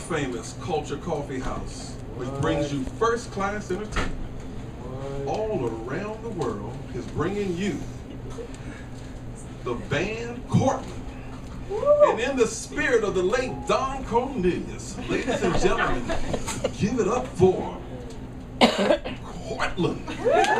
famous Culture Coffee House, which brings you first-class entertainment all around the world, is bringing you the band Courtland. And in the spirit of the late Don Cornelius, ladies and gentlemen, give it up for Courtland.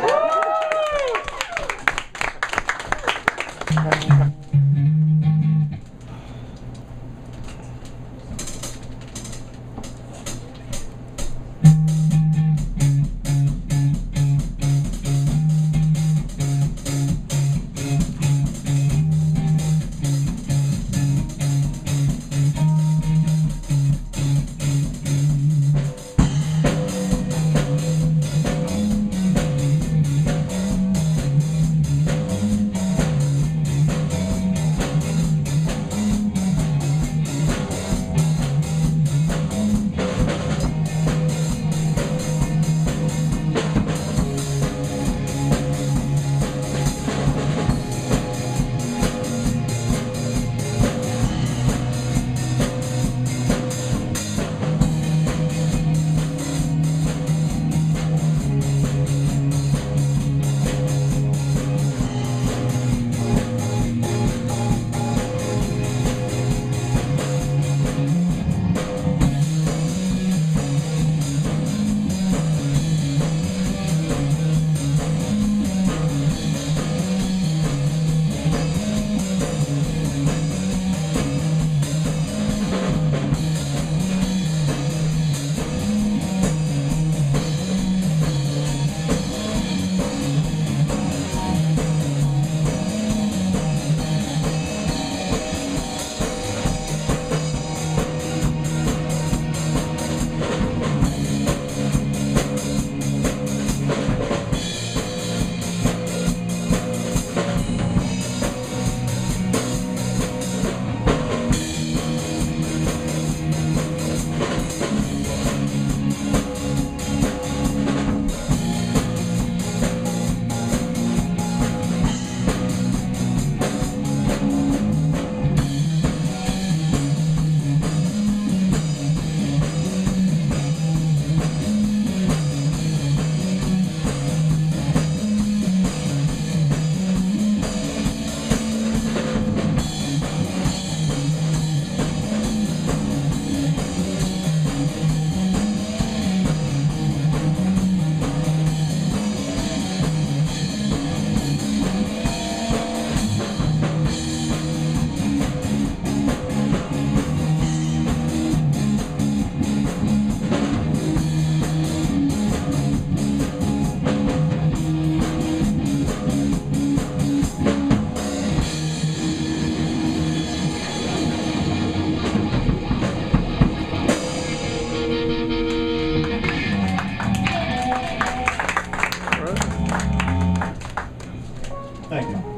Thank you.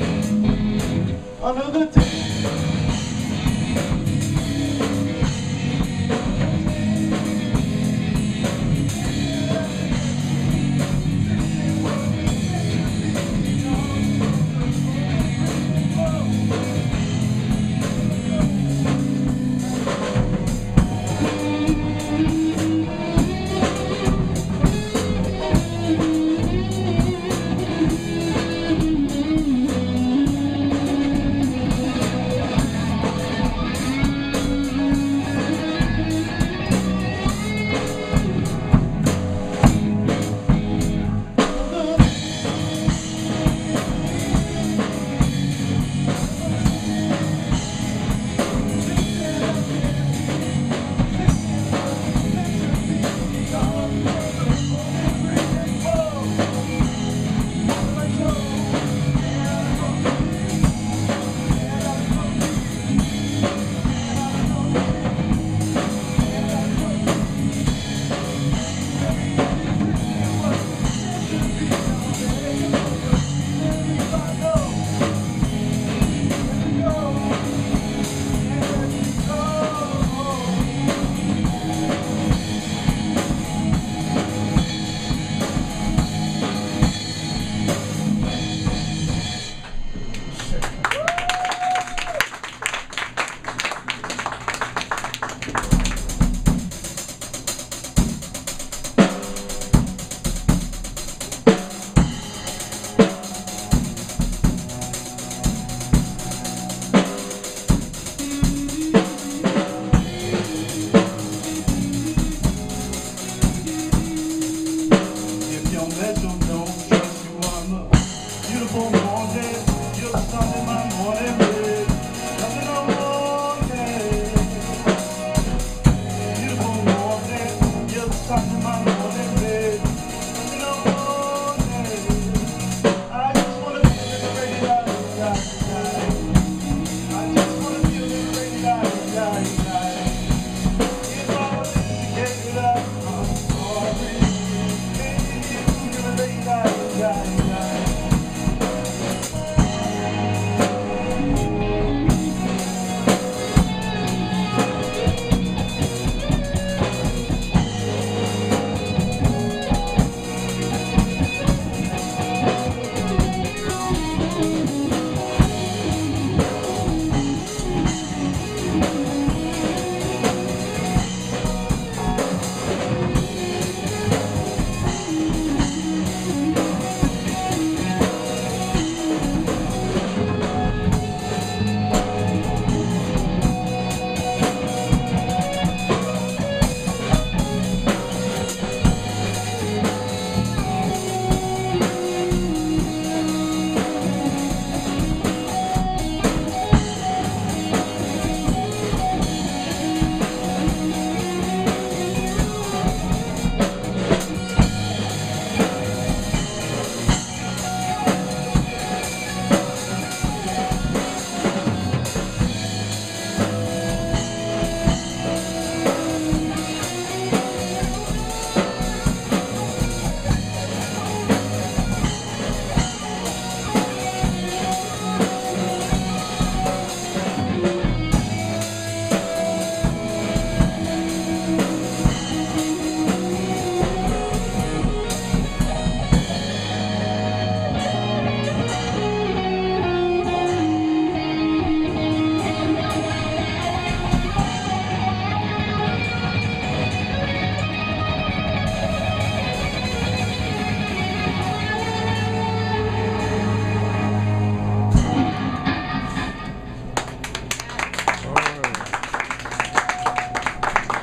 Another day.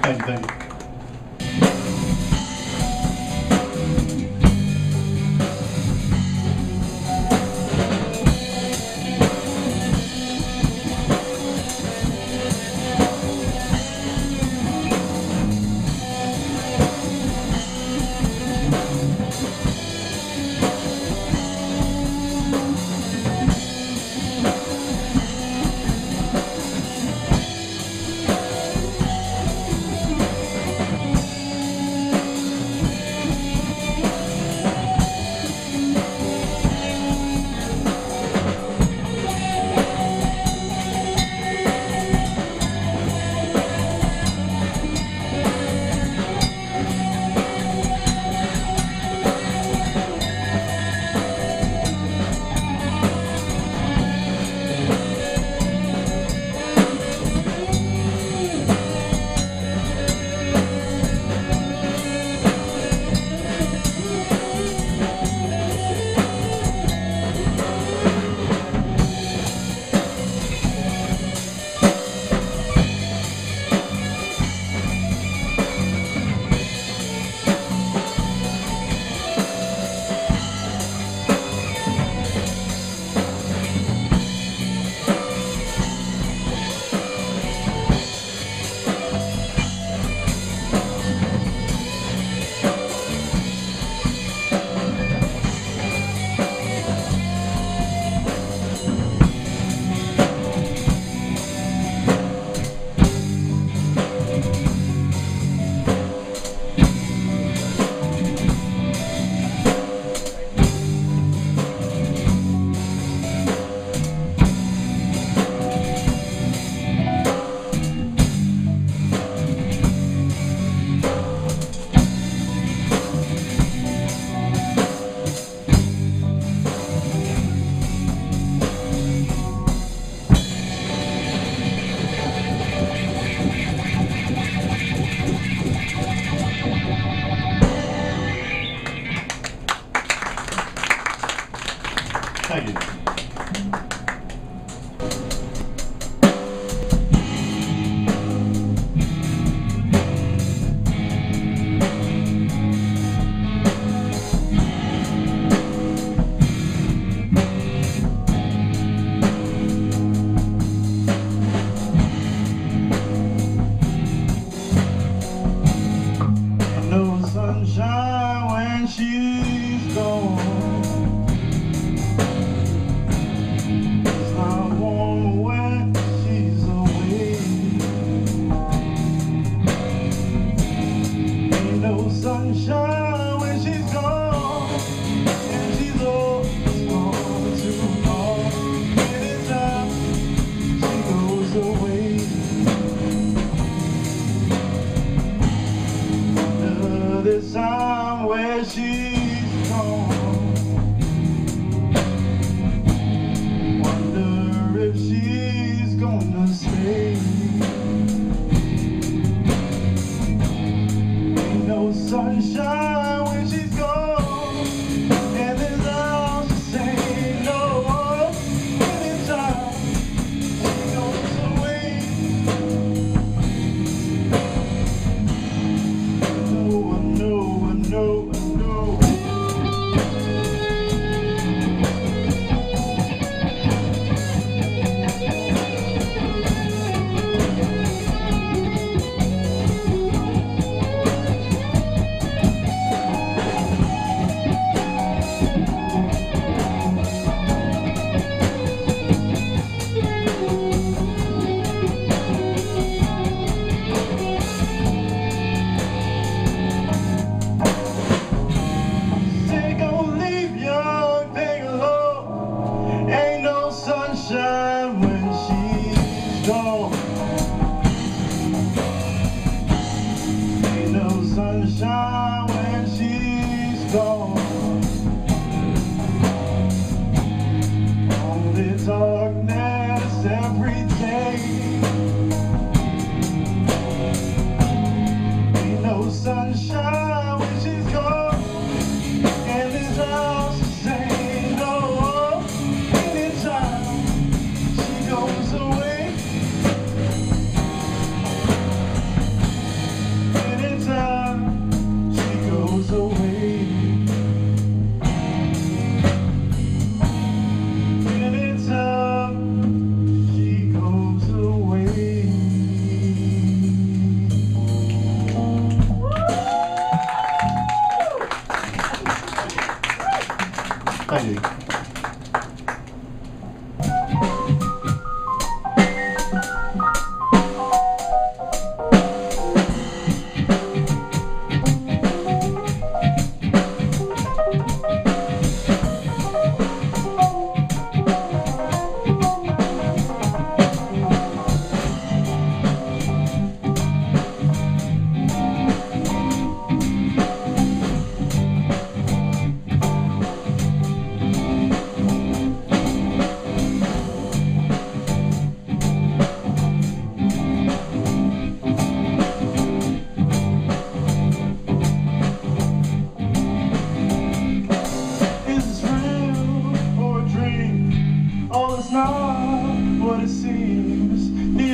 Thank you, thank you. Thank you. No sunshine when she's gone. It's not warm when she's away. Ain't no sunshine when she's gone, and she's always gone too far. Anytime she goes away. This time where she's gone, wonder if she's gonna stay. Ain't no sunshine when she's gone, and there's all she say no. Anytime she goes away, no.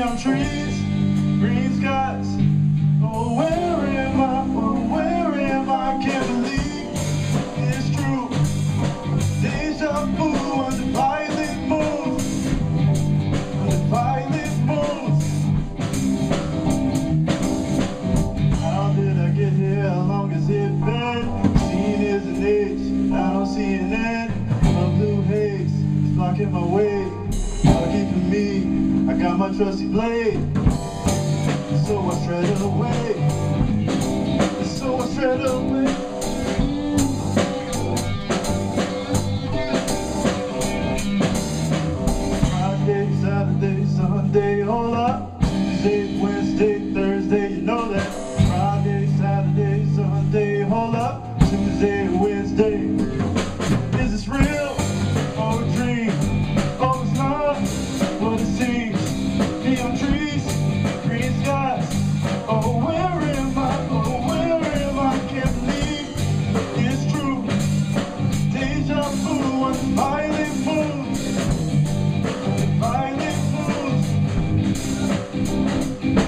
Neon trees, green skies. Oh, where am I? Oh, where am I? Can't believe it's true. Deja vu on the violet moon. On the violet moon. How did I get here? How long has it been? Seeing is an age, I don't see an end. My blue haze is blocking my way. Lucky for me, I got my trusty blade. So I shred it away. So I shred it away. Friday, Saturday, Sunday, hold up. Tuesday, Wednesday, Thursday, you know that. Friday, Saturday, Sunday, hold up. Tuesday, Wednesday. Is this real or a dream? Oh, it's not what it seems. Neon trees, green skies. Oh, where am I? Oh, where am I? Can't believe it's true. Deja vu on the violet moon. On the violet moon.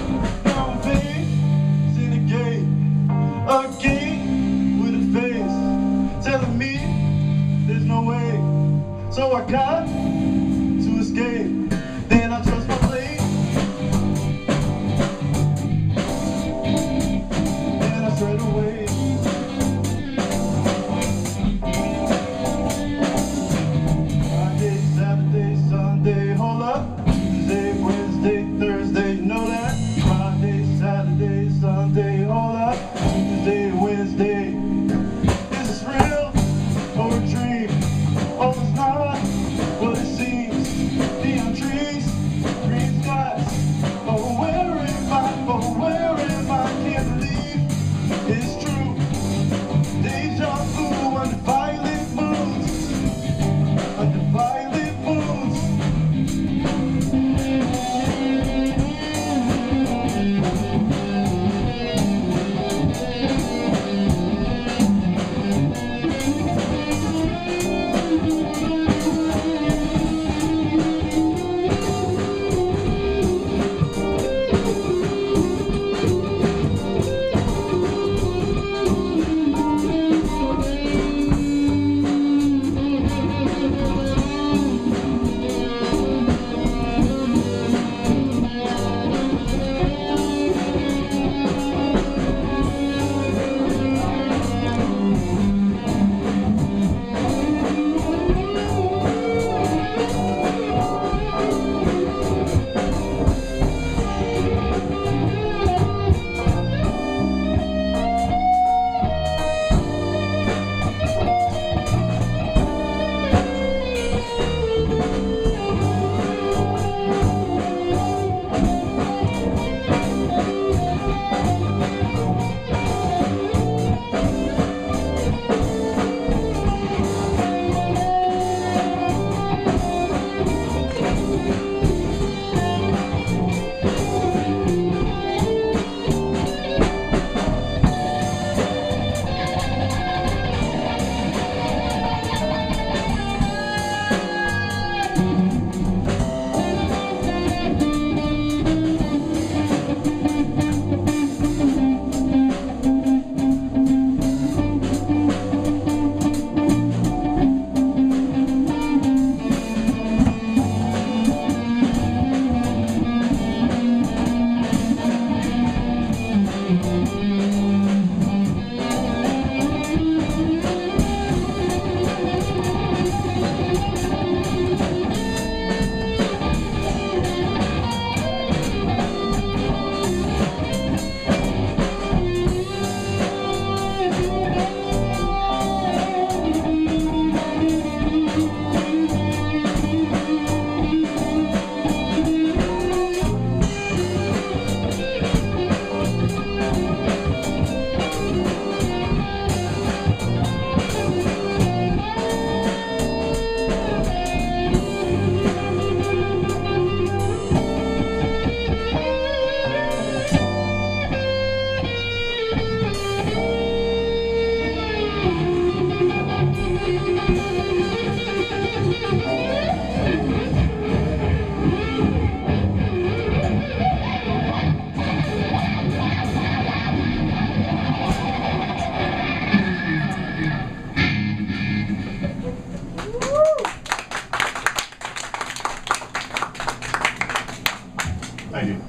Thank you.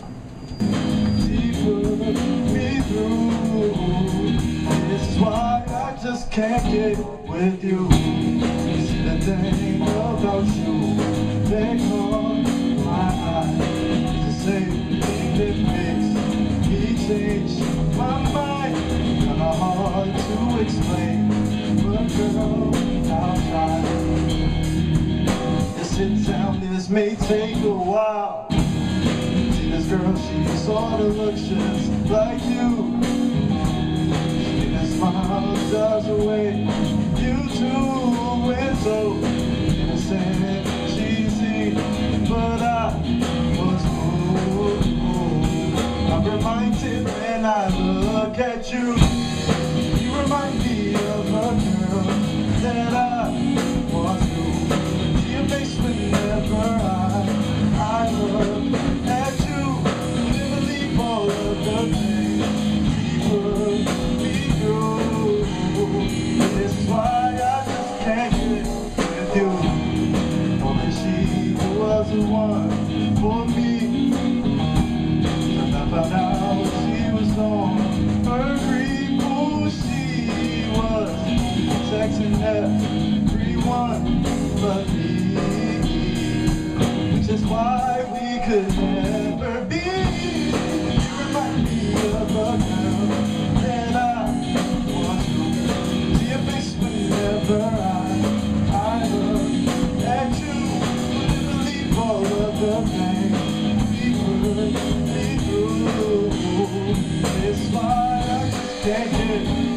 Me through. This is why I just can't get with you. See the thing about you, they caught my eye. It's the same thing that makes me change my mind. Kinda hard to explain, but girl, I'll try. Sit down, this may take a while. See this girl, she sorta looks just like you. She just smiles, does away. You too, and so innocent, cheesy, but I was moved. I'm reminded when I look at you. You remind me of a girl that I once knew. Whenever I look at you, I believe all of the things we put me through. This is why I just can't get with you. Only she was the one for me. And I found out she was on her creep. Who she was, texting everyone but me. Which is why we could never be. You remind me of a girl that I want to see your face whenever I look at you. Couldn't believe all of the things we put me through. This is why I just can't get.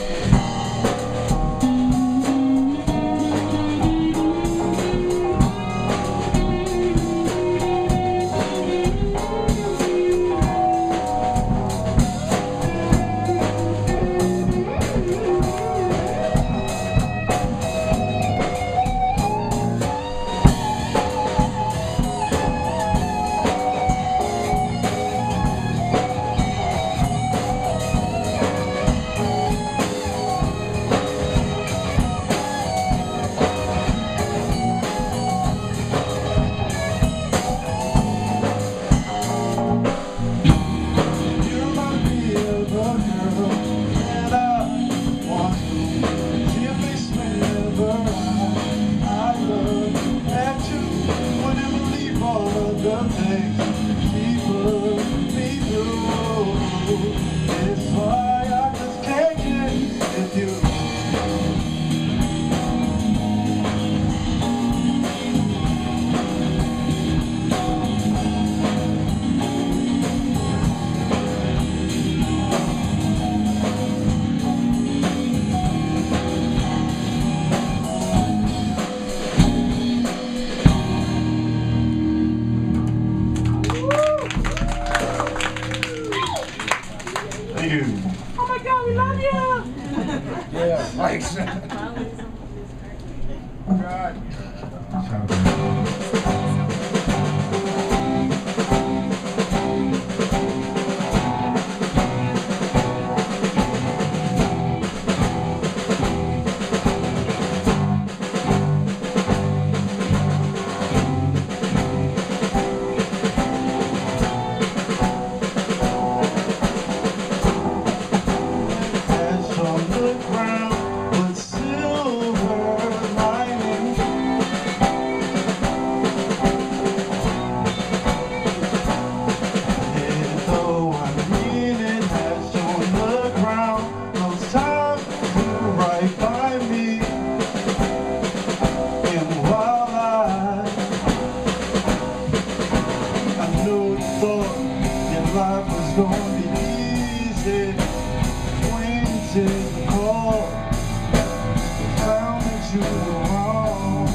Oh my God, we love you! Yeah, thanks. Life was gonna be easy when you take the call. Found that you were wrong.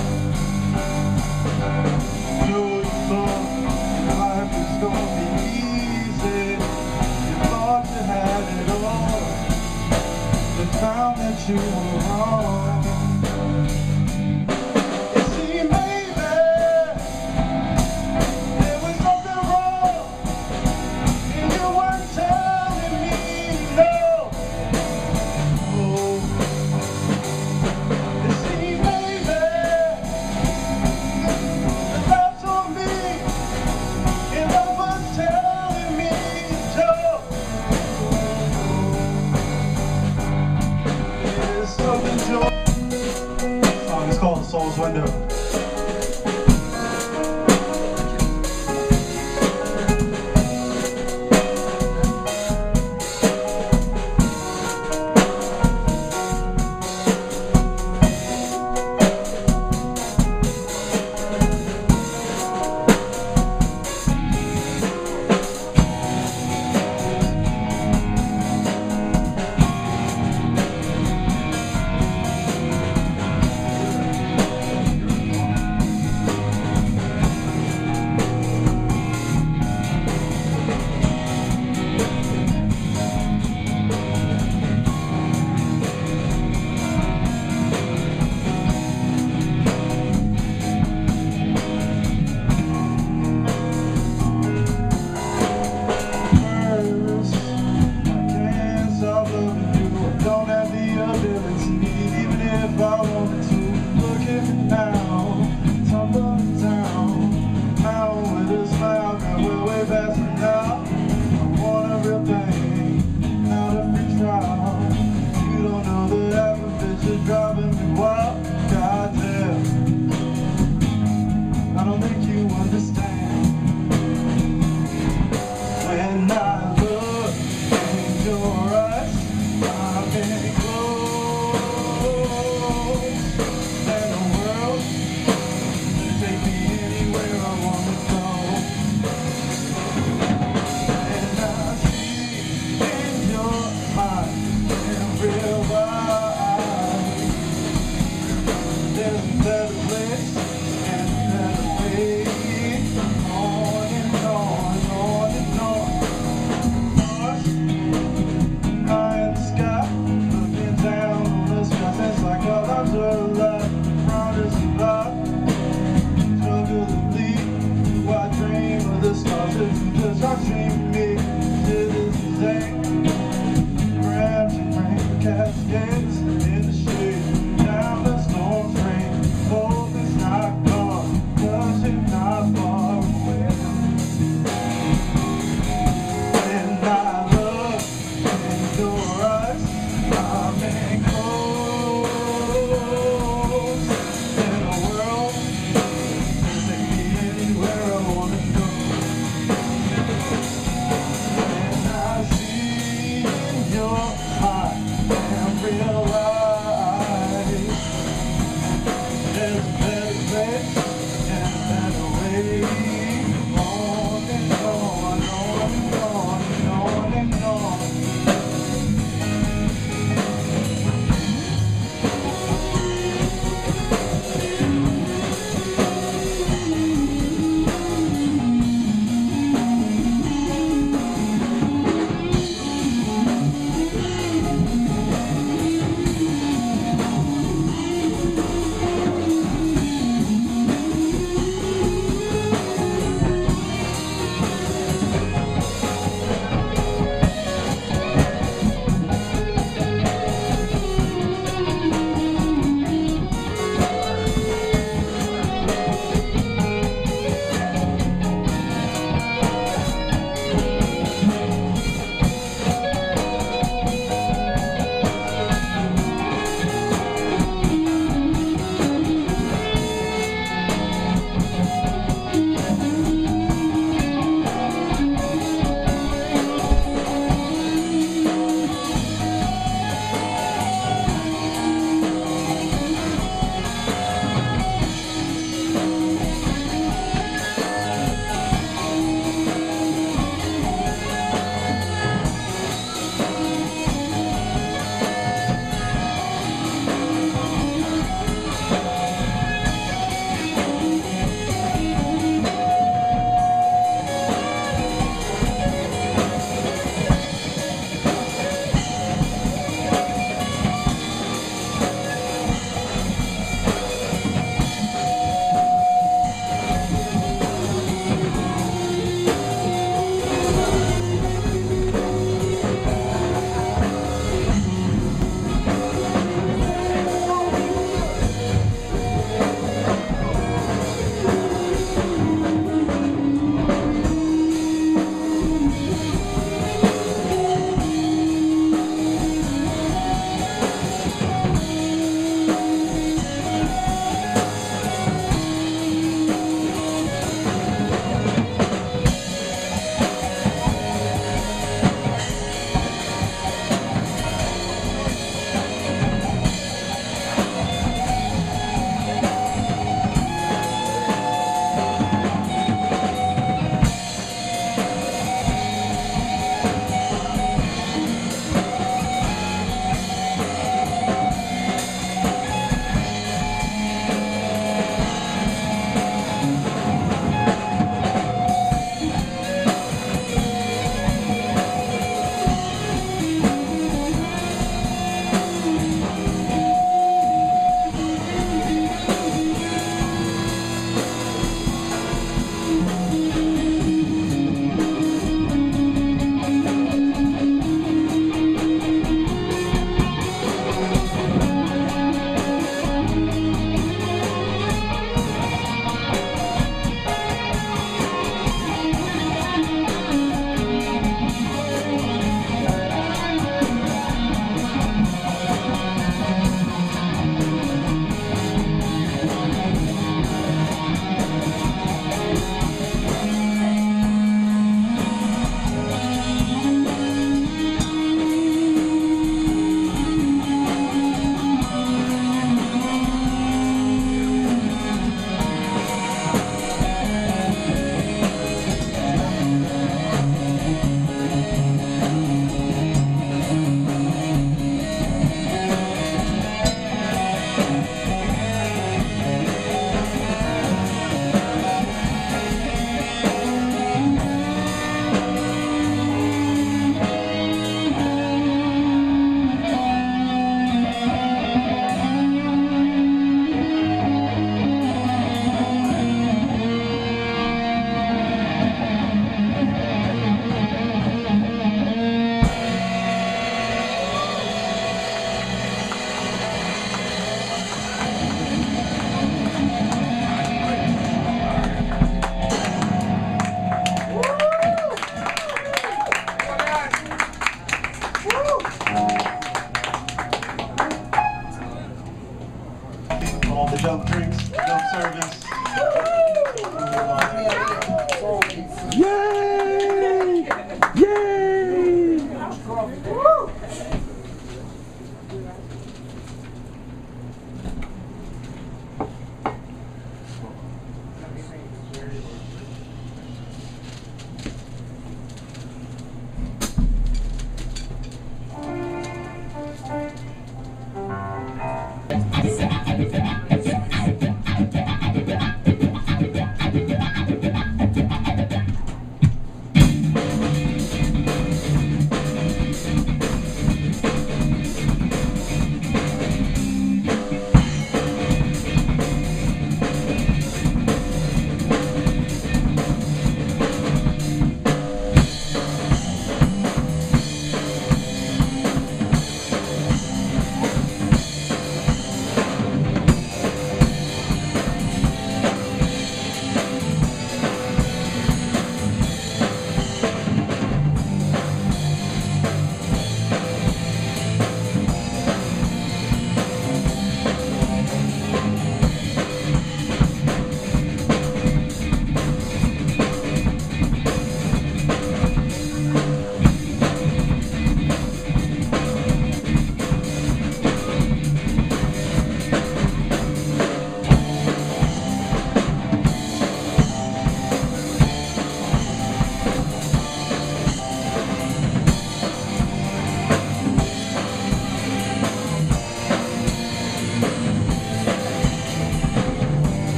You thought your life was gonna be easy. You thought you had it all, but found that you were wrong. You see, maybe there was something wrong. You weren't telling me. house window.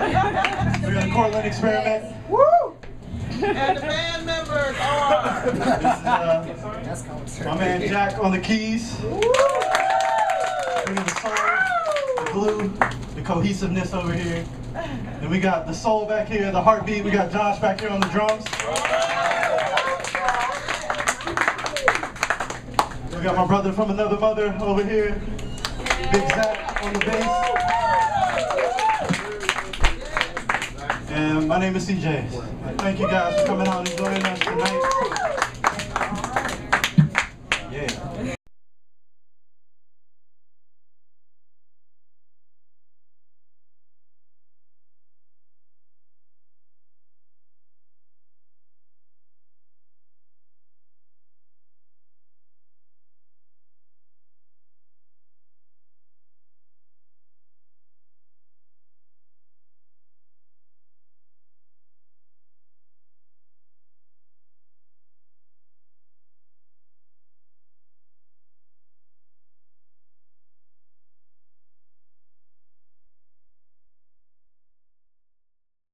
We got a Courtland experiment. Woo! And the band members are. This is my man Jack on the keys. Bringing the soul, the glue, the cohesiveness over here. Then we got the soul back here, the heartbeat. We got Josh back here on the drums. We got my brother from another mother over here. Big Zach on the bass. And my name is CJ. Thank you guys for coming out and joining us tonight.